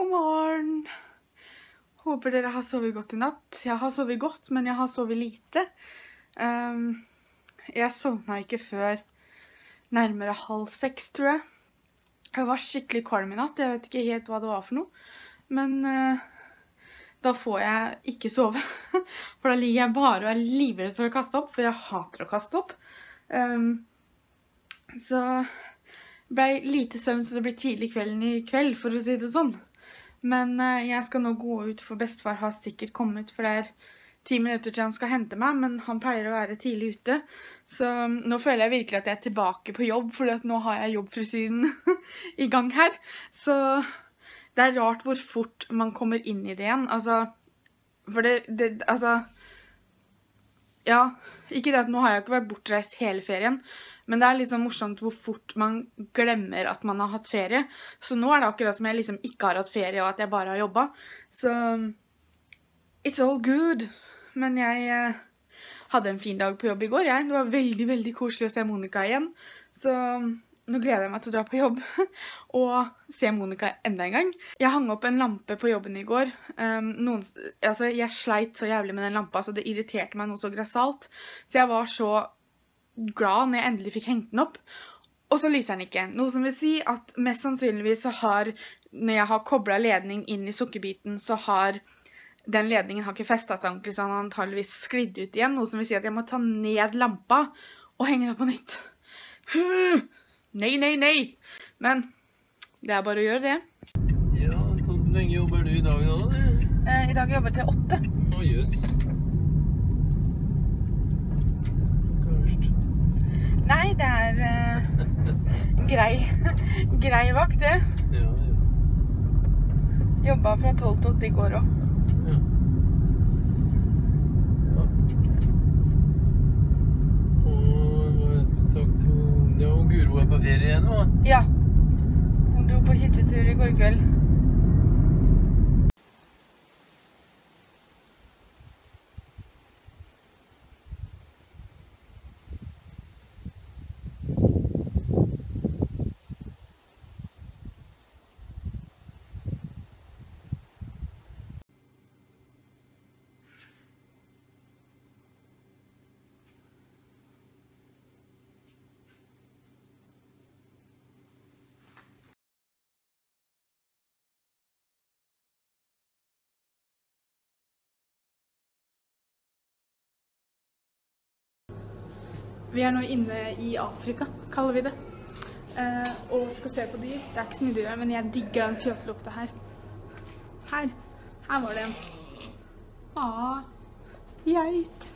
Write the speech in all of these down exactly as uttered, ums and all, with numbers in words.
God morgen! Håper dere har sovet godt i natt. Jeg har sovet godt, men jeg har sovet lite. Um, jeg sovna ikke før nærmere halv seks, tror jeg. Jeg var skikkelig kvalm i natt. Jeg vet ikke helt hva det var for noe. Men uh, da får jeg ikke sove. For da ligger jeg bare og er livredd for å kaste opp, for jeg hater å kaste opp. Um, så ble lite søvn, så det blir tidlig kvelden i kveld, for å si det sånn. Men uh, jeg skal nå gå ut, for bestefar har sikkert kommet, for det er ti minutter til han skal hente meg, men han pleier å være tidlig ute. Så um, nå føler jeg virkelig at jeg er tilbake på jobb, for nå har jeg jobbfrisyren i gang her. Så det er rart hvor fort man kommer inn i det igjen. Altså, for det, det altså, ja, ikke det at nå har jeg ikke vært bortreist hele ferien, men det er litt sånn morsomt hvor fort man glemmer at man har hatt ferie. Så nå er det akkurat som jeg liksom ikke har hatt ferie, og at jeg bare har jobbet. Så it's all good. Men jeg eh, hadde en fin dag på jobb i går, jeg. Det var veldig, veldig koselig å se Monica igjen. Så nå gleder jeg meg til å dra på jobb og se Monica enda en gang. Jeg hang opp en lampe på jobben i går. Um, noen, altså, jeg sleit så jævlig med den lampa, så det irriterte meg noe så grassat. Så jeg var så glad når jeg endelig fikk hengt den opp. Og så lyser den ikke. Noe som vil si at mest sannsynligvis så har, når jeg har koblet ledning inn i sukkerbiten, så har den ledningen har ikke festet seg ordentlig, så han har antageligvis sklidd ut igjen. Noe som vil si at jeg må ta ned lampa og henge den på nytt. Nei, nei, nei. Men det er bare å gjøre det. Ja, hvor lenge jobber du i dag da? Eh, I dag jobber jeg til åtte. Å, jøss. Nei, det er uh, grei, grei vakt, det. Ja, ja. Jobbet fra tolv til åtte i går også. Ja. Ja. Og hva jeg skulle sagt, hun, ja, og Guro er på ferie igjen, hva? Ja, hun dro på hyttetur i går kveld. Vi er nå inne i Afrika, kaller vi det, eh, og skal se på dyr. Det er ikke så mye dyr her, men jeg digger den fjøslukta her. Her, her var det en. Ah, geit.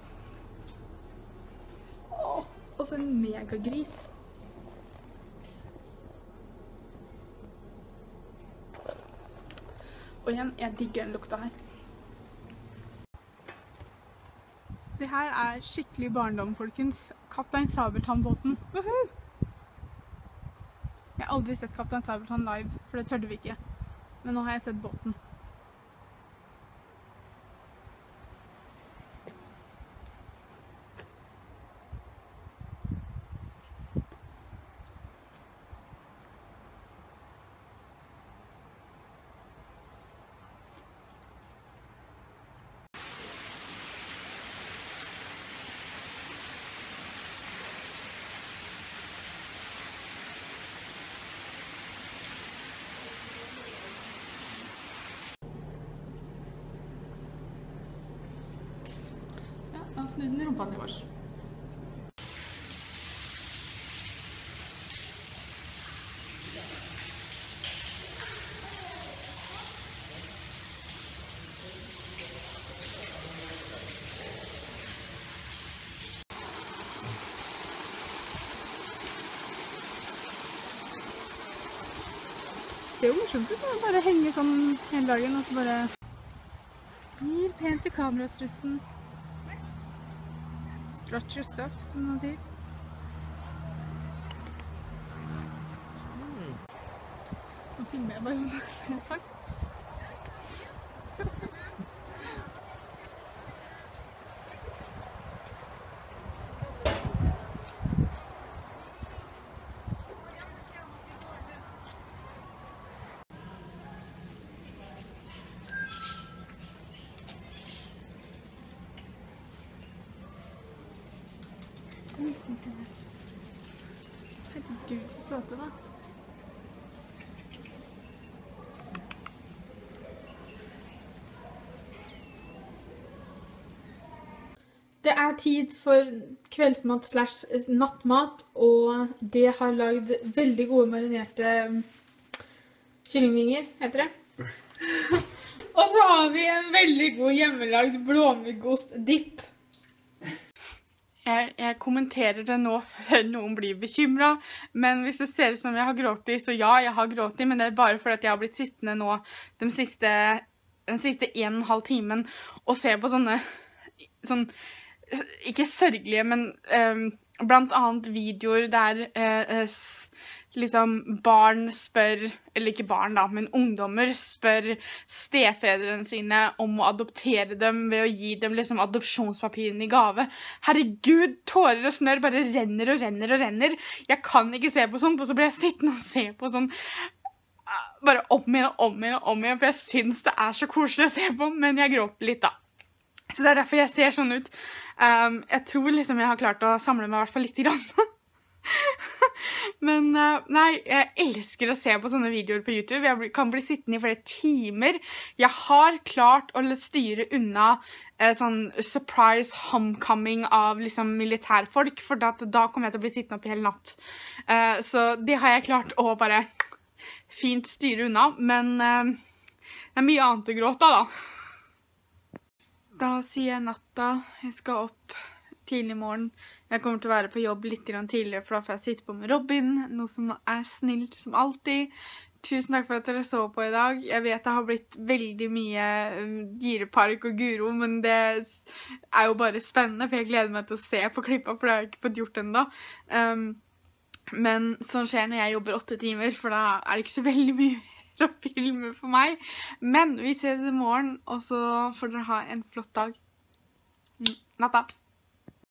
Åh, og så en megagris. Og igjen, jeg digger den lukta her. Det her er skikkelig barndom, folkens. Kaptein Sabeltann-båten. Woohoo! Jeg har aldri sett Kaptein Sabeltann live, for det tørde vi ikke. Men nå har jeg sett båten. Han snudde den rumpa til vårs. Det er jo morsomt ut å bare henge sånn hele dagen, og så bare gir pent til kamerastrutsen. Strut your stuff, som man sier. Nå filmer jeg bare en sak. Herregud, så søte da. Det er tid for kveldsmat slash nattmat, og det har lagd veldig gode marinerte kyllingvinger, heter det. Og så har vi en veldig god hjemmelagd blåmuggost-dipp. Jeg, jeg kommenterer det nå før noen blir bekymret, men hvis det ser ut som jeg har grått i, så ja, jeg har grått i, men det er bare fordi jeg har blitt sittende nå den siste, den siste en og en halv timen og se på sånne, sånn, ikke sørgelige, men um, blant annet videoer der uh, s, liksom barn spør, eller ikke barn da, men ungdommer spør stefedrene sine om å adoptere dem ved å gi dem liksom adopsjonspapirene i gave. Herregud, tårer og snør bare renner og renner og renner. Jeg kan ikke se på sånt, og så blir jeg sittende og se på sånn bare om igjen og om igjen og om igjen, for jeg synes det er så koselig å se på, men jeg gråter litt da. Så det er derfor jeg ser sånn ut. Um, jeg tror liksom jeg har klart å samle meg i hvert fall litt grann. Men uh, nei, jeg elsker å se på sånne videoer på YouTube. Jeg kan bli sittende i flere timer. Jeg har klart å styre unna uh, sånn surprise homecoming av liksom militærfolk, for da, da kommer jeg til å bli sittende opp i hele natt. Uh, så det har jeg klart å bare fint styre unna, men uh, det er mye annet å gråte da. Da sier jeg natta. Jeg skal opp tidlig i morgen. Jeg kommer til å være på jobb litt tidligere, for da får jeg sitte på med Robin, noe som er snilt som alltid. Tusen takk for at dere så på i dag. Jeg vet det har blitt veldig mye Girepark og Guro, men det er jo bare spennende, for jeg gleder meg til å se på klippa, for det har jeg ikke fått gjort enda. Um, men sånn skjer når jeg jobber åtte timer, for da er det ikke så veldig mye å filme for meg. Men vi ses i morgen, og så får dere ha en flott dag. Natta!